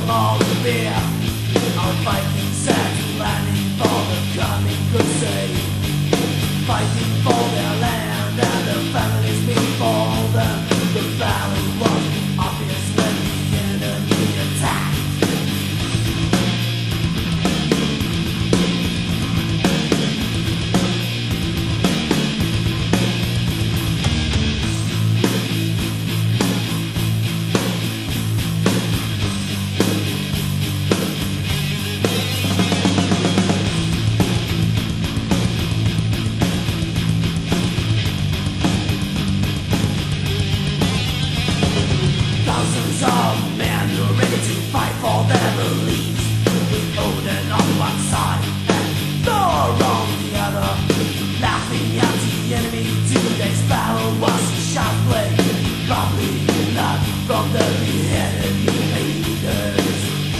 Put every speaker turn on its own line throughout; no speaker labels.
all the fear. Our Viking set landing for the coming crusade, fighting for their land and their families before them. The battle was obvious when the enemy attacked. Thousands of men who are ready to fight for their beliefs, with Odin on one side and Thor on the other. Laughing at the enemy, today's battle was a sharp play, probably not from the beheaded invaders.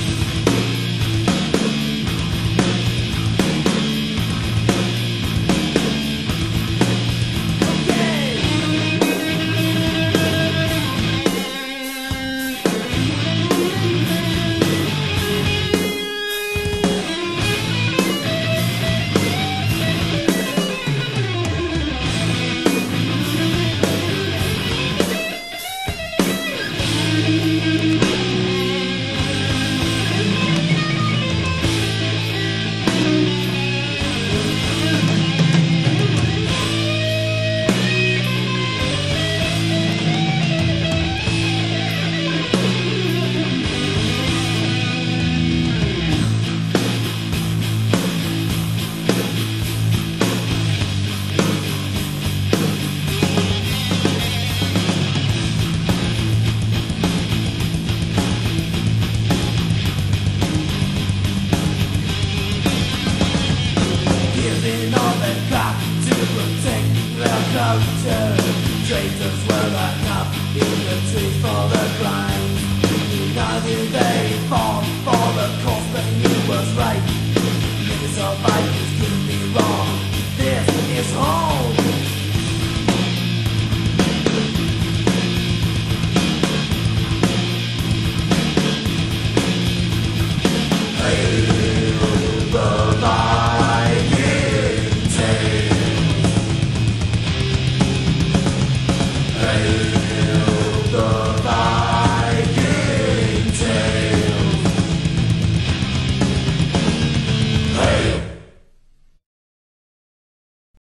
Giving all they've got to protect their culture. Traitors were lined up in the trees for the climb. United they fought for the cause they knew was right. Niggas are fighting.